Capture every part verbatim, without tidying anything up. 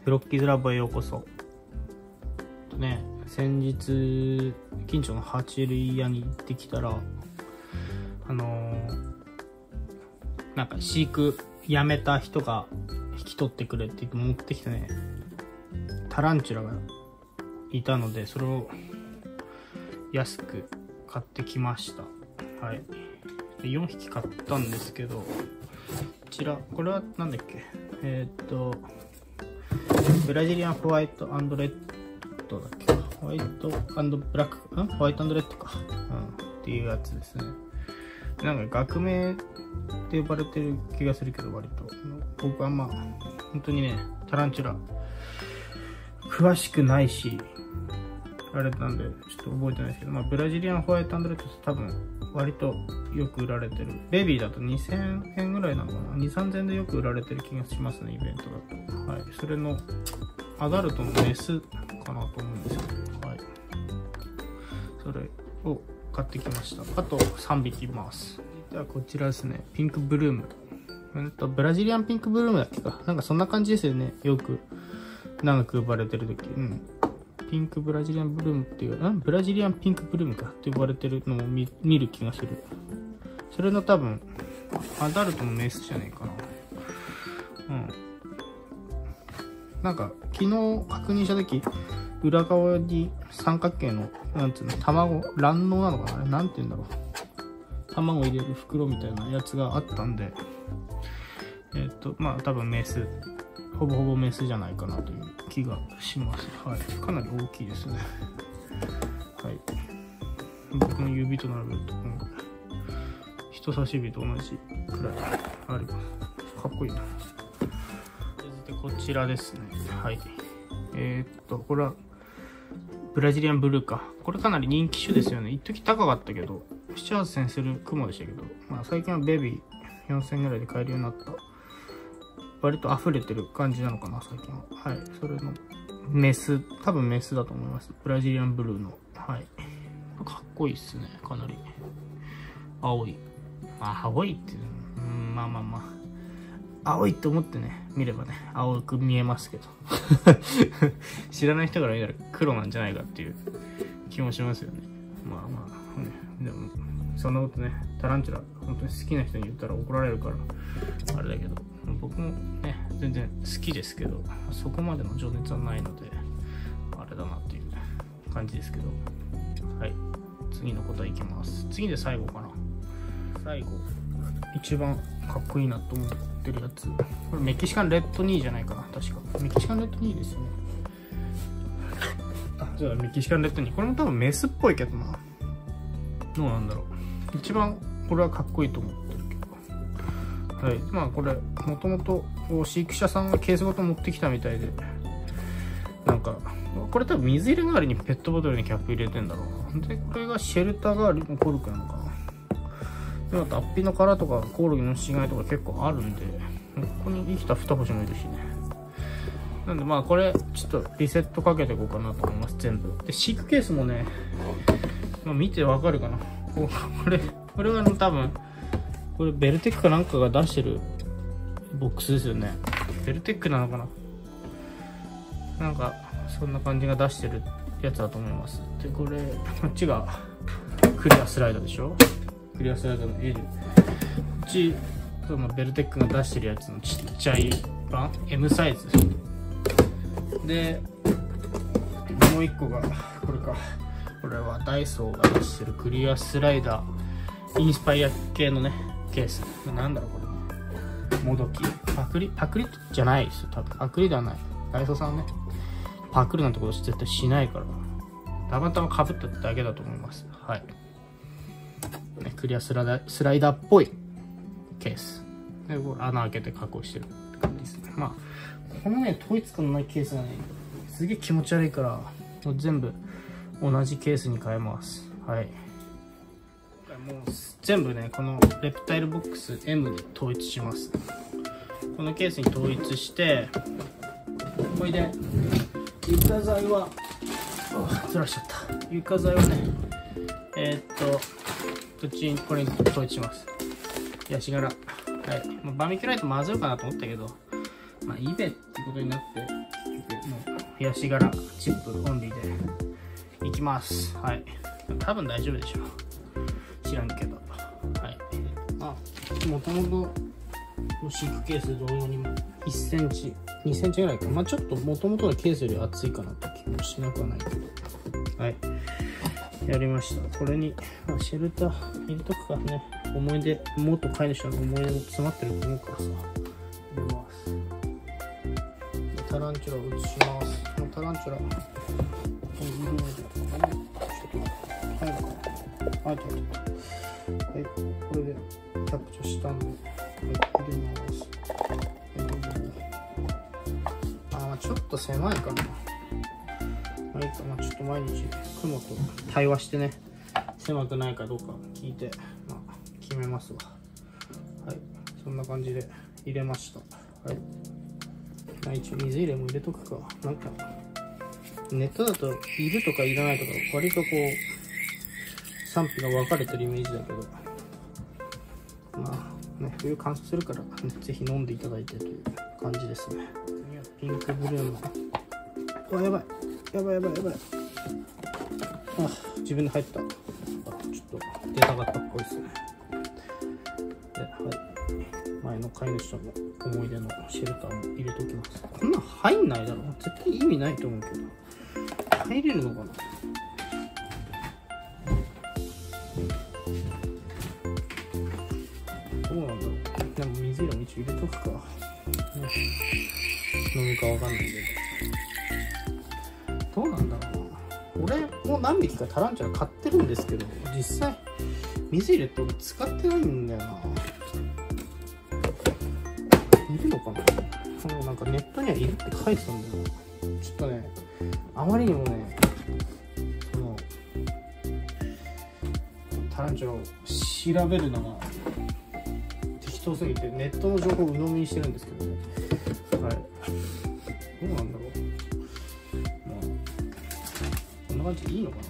ブロッキーズラボへようこそ。とね、先日近所の爬虫類屋に行ってきたら、あのー、なんか飼育やめた人が引き取ってくれって言って持ってきてね、タランチュラがいたので、それを安く買ってきました。はい。でよんひき買ったんですけど、こちら、これはなんだっけ、えー、っと、ブラジリアンホワイト&レッドだっけか。ホワイト&ブラック、んホワイト&レッドか。うん。っていうやつですね。なんか学名って呼ばれてる気がするけど、割と。僕はまあ、本当にね、タランチュラ、詳しくないし、あれなんで、ちょっと覚えてないですけど、まあ、ブラジリアンホワイト&レッドって多分、割とよく売られてる。ベビーだとにせんえんぐらいなのかな ?に、さんぜんえんでよく売られてる気がしますね、イベントだと。はい。それの、アダルトのメスかなと思うんですけど、はい。それを買ってきました。あとさんびきいます。ではこちらですね、ピンクブルーム。うんと、ブラジリアンピンクブルームだっけか。なんかそんな感じですよね。よく長く呼ばれてる時。うん。ピンクブラジリアンブルームっていう、んブラジリアンピンクブルームかって呼ばれてるのを 見, 見る気がする。それの多分、アダルトのメスじゃねえかな。うん。なんか、昨日確認したとき、裏側に三角形の、なんつうの、卵、卵嚢なのかな、なんて言うんだろう。卵入れる袋みたいなやつがあったんで、えっと、まあ多分メス。ほぼほぼメスじゃないかなという気がします。はい。かなり大きいですね。はい。僕の指と並べると、人差し指と同じくらいあります。かっこいいな。で、こちらですね。はい。えー、っと、これは、ブラジリアンブルーか。これかなり人気種ですよね。一時高かったけど、なな、はっせんする雲でしたけど、まあ最近はベビーよんせんえんぐらいで買えるようになった。割と溢れてる感じなのかな、最近は。はい。それの、メス、多分メスだと思います。ブラジリアンブルーの。はい。かっこいいっすね、かなり。青い。あ、青いって、うん、まあまあまあ。青いって思ってね、見ればね、青く見えますけど。知らない人から見たら黒なんじゃないかっていう気もしますよね。まあまあ、ね。でも、そんなことね、タランチュラ、本当に好きな人に言ったら怒られるから、あれだけど。僕もね、全然好きですけど、そこまでの情熱はないので、あれだなっていう感じですけど。はい。次の答えいきます。次で最後かな。最後。一番かっこいいなと思ってるやつ。これメキシカンレッドニーじゃないかな。確か。メキシカンレッドニーですよね。あ、じゃあメキシカンレッドニー。これも多分メスっぽいけどな。どうなんだろう。一番これはかっこいいと思ってるけど。はい。まあこれ、もともと飼育者さんがケースごと持ってきたみたいで、なんか、これ多分水入れ代わりにペットボトルにキャップ入れてんだろうな。で、これがシェルター代わりのコルクなのかな。で、また脱皮の殻とかコオロギの死骸とか結構あるんで、ここに生きた二星もいるしね。なんでまあこれ、ちょっとリセットかけていこうかなと思います、全部。で、飼育ケースもね、まあ、見てわかるかな。ここれ、これは多分、これベルテックかなんかが出してるボックスですよね。ベルテックなのかな、なんかそんな感じが出してるやつだと思います。でこれこっちがクリアスライダーでしょ。クリアスライダーの L、 こっちそのベルテックが出してるやつのちっちゃい版 エム サイズで、もう一個がこれか。これはダイソーが出してるクリアスライダーインスパイア系のねケース。なんだろうこれ。もどき。パクリパクリじゃないですよ。多分パクリではない。ダイソーさんね。パクるなんてこと絶対しないから。たまたま被っただけだと思います。はい。ね、クリアスライダー、スライダーっぽいケース。で、これ穴開けて加工してるって感じですね。まあ、このね、統一感のないケースがね、すげえ気持ち悪いから、もう全部同じケースに変えます。はい。もう全部ね、このレプタイルボックス エム に統一します。このケースに統一して、これで床材はずらしちゃった。床材はね、えー、っとこっちにこれに統一します。ヤシ柄。はい。まあ、バーミキュライト混ぜようかなと思ったけど、まあイベってことになってプのヤシ柄チップオンリーでいきます。はい。多分大丈夫でしょう。知らんけど。はい。まあ、もともとの飼育ケース同様にもいっセンチ、にセンチぐらいか。まあちょっともともとのケースより厚いかなと気もしなくはないけど。はい。やりました。これに、まあ、シェルター入れとくからね。思い出、元飼い主の思い出も詰まってると思うからさ。入れます。タランチュラを移します。タランチュラ。はい、はい、はい、これでキャプチャーしたんで、はい、入れます。あー、まあちょっと狭いかな。まあいいか、まあちょっと毎日雲と対話してね、狭くないかどうか聞いて、まあ決めますわ。はい、そんな感じで入れました。はい。まあ一応水入れも入れとくか。なんか、ネットだといるとかいらないとか、割とこう、賛否が分かれてるイメージだけど、まあね、冬乾燥するから、ね、ぜひ飲んでいただいてという感じですね。ピンクブルーの、あ、やばい、やばいやばいやばい。あ、自分で入った。あ、ちょっと出たかったっぽいですね。で、はい。前の飼い主との思い出のシェルターも入れておきます。こんなん入んないだろ。絶対意味ないと思うけど。入れるのかな。どうなんだろう。でも水色も一応入れとくか。ね、飲むかわかんないけど。どうなんだろうな。俺も何匹かタランチュラ買ってるんですけど、実際水入れって俺使ってないんだよな。いるのかな。そのなんかネットにはいるって書いてたんだよな。ちょっとね、あまりにもね、そのタランチュラを調べるのが適当すぎてネットの情報を鵜呑みにしてるんですけどね。はい。どうなんだろう。まあこんな感じでいいのか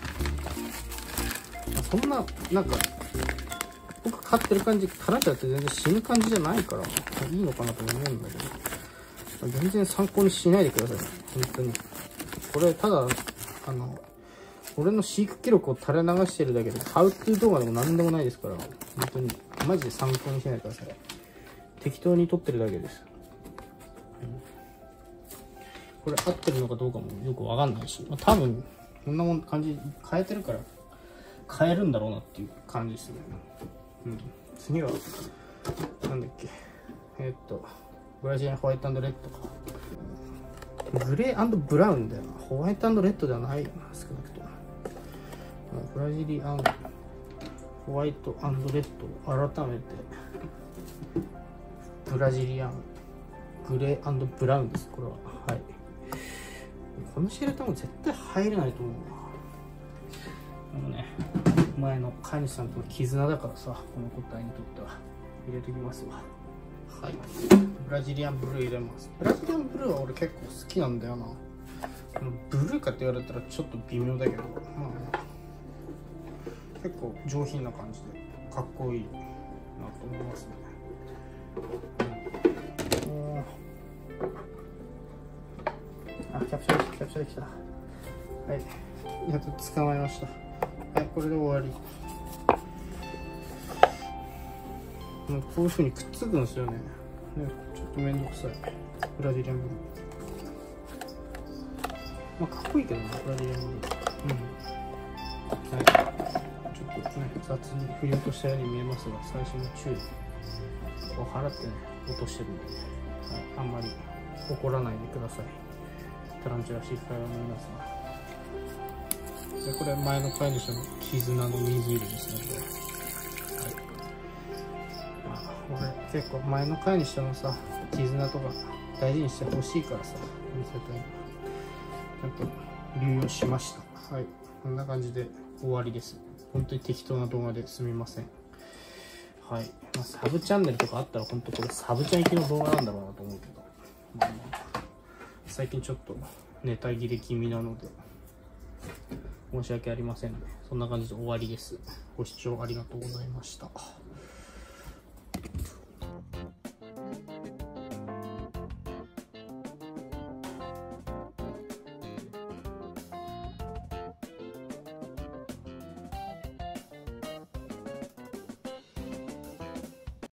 な。そんななんか僕飼ってる感じ、タランチュラって全然死ぬ感じじゃないからいいのかなと思うんだけど、全然参考にしないでください。本当に。これただあの俺の飼育記録を垂れ流してるだけでハウトゥー動画でも何でもないですから、本当にマジで参考にしないでください。適当に撮ってるだけです。これ合ってるのかどうかもよくわかんないし、まあ、多分こんなもん感じ変えてるから変えるんだろうなっていう感じですね。うん、次はなんだっけ、えー、っとブラジリアンホワイト&レッドか。グレー&ブラウンだよな。ホワイト&レッドではないな、少なくとも。ブラジリアンホワイト&レッドを改めてブラジリアングレー&ブラウンです、これは。はい。このシェルターも絶対入れないと思うな。あのね、前の飼い主さんとの絆だからさ、この個体にとっては入れておきますわ。はい。ブラジリアンブルー入れます。ブラジリアンブルーは俺結構好きなんだよな。ブルーかって言われたらちょっと微妙だけど、まあ、結構上品な感じでかっこいいなと思いますね。うん、あ、キャプチャーできた、キャプチャーできた。はい。やっと捕まえました。はい、これで終わり。こういう風にくっつくんですよね。ね、ちょっとめんどくさい。ブラジリアンブルー。まあ、かっこいいけどな、ブラジリアンブルー。うん。はい。ちょっとね、雑に振り落としたように見えますが、最初の注意を払ってね、落としてるんで、ね、はい、あんまり怒らないでください。タランチュラ飼育会の皆さん。で、これ前の飼い主の絆の水入れですね。俺結構前の飼い主とのさ、絆とか大事にしてほしいからさ、見せたい。ちゃんと流用しました。はい、こんな感じで終わりです。本当に適当な動画ですみません。はい、まあ、サブチャンネルとかあったら本当これサブチャン行きの動画なんだろうなと思うけど、まあまあ、最近ちょっとネタ切れ気味なので申し訳ありませんね。そんな感じで終わりです。ご視聴ありがとうございました。